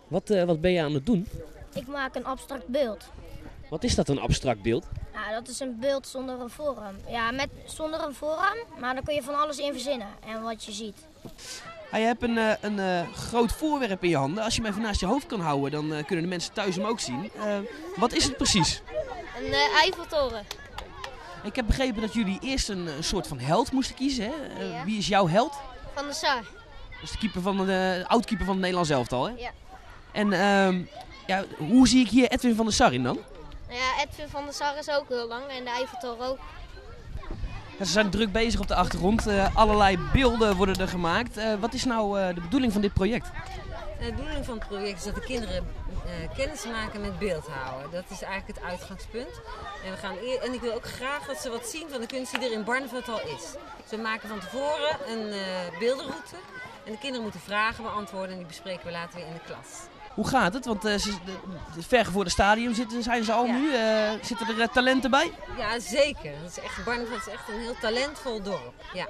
Wat ben je aan het doen? Ik maak een abstract beeld. Wat is dat, een abstract beeld? Nou, dat is een beeld zonder een vorm. Ja, zonder een vorm, maar dan kun je van alles in verzinnen en wat je ziet. Je hebt een groot voorwerp in je handen. Als je hem even naast je hoofd kan houden, dan kunnen de mensen thuis hem ook zien. Wat is het precies? Een Eiffeltoren. Ik heb begrepen dat jullie eerst een soort van held moesten kiezen. Hè? Ja. Wie is jouw held? Van de Sar. Dat is de keeper de oud-keeper van het Nederlands elftal, hè? Ja. En hoe zie ik hier Edwin van der Sar in dan? Ja, Edwin van der Sar is ook heel lang en de Eiffeltoren ook. Ja, ze zijn druk bezig op de achtergrond. Allerlei beelden worden er gemaakt. Wat is nou de bedoeling van dit project? De bedoeling van het project is dat de kinderen kennis maken met beeldhouwen. Dat is eigenlijk het uitgangspunt. En ik wil ook graag dat ze wat zien van de kunst die er in Barneveld al is. Ze maken van tevoren een beeldenroute. En de kinderen moeten vragen beantwoorden en die bespreken we later weer in de klas. Hoe gaat het? Want het vergevoerde stadium zijn ze al nu. Zitten er talenten bij? Ja, zeker. Barneveld is echt een heel talentvol dorp. Ja.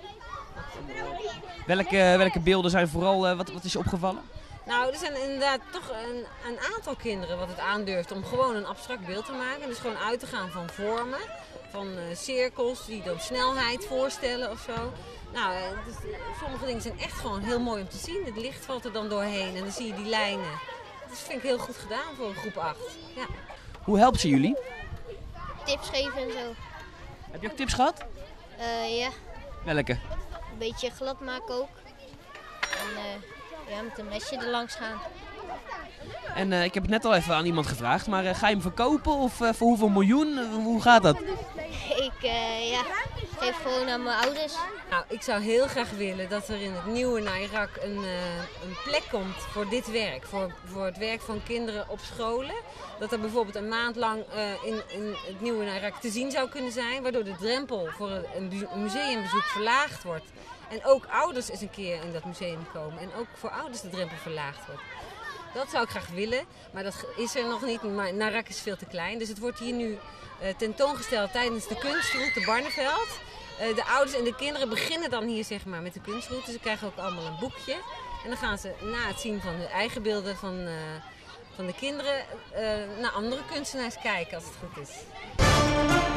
Welke beelden zijn vooral, wat is je opgevallen? Nou, er zijn inderdaad toch een aantal kinderen wat het aandurft om gewoon een abstract beeld te maken. Dus gewoon uit te gaan van vormen, van cirkels die dan snelheid voorstellen of zo. Nou, dus, sommige dingen zijn echt gewoon heel mooi om te zien. Het licht valt er dan doorheen en dan zie je die lijnen. Dat vind ik heel goed gedaan voor groep 8. Ja. Hoe helpt ze jullie? Tips geven en zo. Heb je ook tips gehad? Ja, Welke? een beetje glad maken ook. En ja, met een mesje er langs gaan. En ik heb het net al even aan iemand gevraagd, maar ga je hem verkopen of voor hoeveel miljoen? Hoe gaat dat? Ik geef gewoon aan mijn ouders. Nou, ik zou heel graag willen dat er in het nieuwe Nairac een plek komt voor dit werk. Voor het werk van kinderen op scholen. Dat er bijvoorbeeld een maand lang in het nieuwe Nairac te zien zou kunnen zijn. Waardoor de drempel voor een museumbezoek verlaagd wordt. En ook ouders eens een keer in dat museum komen. En ook voor ouders de drempel verlaagd wordt. Dat zou ik graag willen, maar dat is er nog niet. Maar Nairac is veel te klein. Dus het wordt hier nu tentoongesteld tijdens de kunstroute Barneveld. De ouders en de kinderen beginnen dan hier zeg maar, met de kunstroute. Ze krijgen ook allemaal een boekje. En dan gaan ze na het zien van hun eigen beelden van de kinderen naar andere kunstenaars kijken als het goed is.